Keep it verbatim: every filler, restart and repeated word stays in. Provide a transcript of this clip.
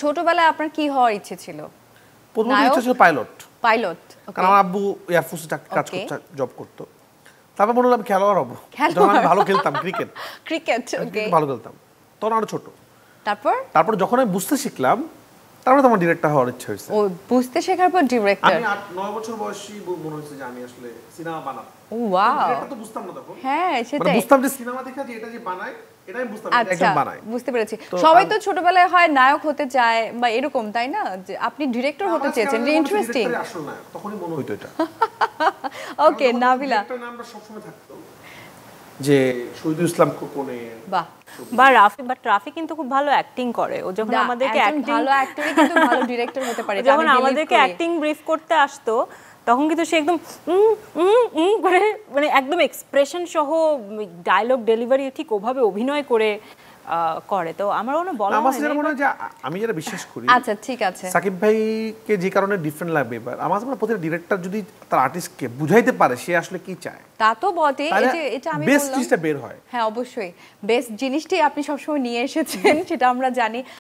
ছোটবেলায় আপনার কি হওয়ার ইচ্ছে ছিল? প্রথম ইচ্ছে ছিল পাইলট। পাইলট, কারণ আমার আব্বু এয়ারফোর্সে কাজ করতে জব করতো। তারপর মনে হলো আমি খেলোয়াড় হবো, যখন আমি ভালো খেলতাম ক্রিকেট। ক্রিকেট ওকে, ভালো খেলতাম, তখন আরো ছোট। তারপর তারপর যখন আমি বুঝতে শিখলাম, তারপরে তো আমার ডিরেক্টর হওয়ার ইচ্ছা হয়েছে। ও বুঝতে শেখার পর ডিরেক্টর। আমি আট নয় বছর বয়সী মনে হয়েছে যে আমি আসলে সিনেমা বানাবো। ও ওয়াও, এটা তো বুঝতাম না তখন। হ্যাঁ সেটাই, মানে বুঝতাম যে সিনেমা দেখা যে এটা যে বানায় এটা আমি বুঝতাম না একজন বানায়। বুঝতে পেরেছি। সবাই তো ছোটবেলায় হয় নায়ক হতে চায় বা এরকম, তাই না? যে আপনি ডিরেক্টর হতে চেয়েছেন, ইন্টারেস্টিং। আসল না তখনই মনে হইতো এটা। ওকে নাবিলা, ডিরেক্টর নামটা সবসময় থাকতো যে শহীদুল ইসলাম কোকনে। বাহ বা রাফি, বাট রাফি কিন্তু খুব ভালো অ্যাক্টিং করে। ও যখন আমাদেরকে অ্যাক্টিং, ভালো অ্যাক্টরই কিন্তু ভালো ডিরেক্টর হতে পারে। যখন আমাদেরকে অ্যাক্টিং ব্রিফ করতে আসতো তখন কিন্তু সে একদম উম উম উম করে, মানে একদম এক্সপ্রেশন সহ ডায়লগ ডেলিভারি ঠিক ওভাবে অভিনয় করে করে। তো আমার মনে বলা হয় আমার মনে হয় যে আমি যেটা বিশ্বাস করি, আচ্ছা ঠিক আছে, সাকিব ভাইকে যে কারণে ডিফারেন্ট লাগবে, এবার আমার মনে হয় প্রত্যেকটা ডিরেক্টর যদি তার আর্টিস্টকে বুঝাইতে পারে সে আসলে কি চায়, তা তো বটে। এই যে এটা আমি বললাম বেস্ট জিনিসটা বের হয়। হ্যাঁ অবশ্যই বেস্ট জিনিসটাই আপনি সবসময় নিয়ে এসেছেন, সেটা আমরা জানি।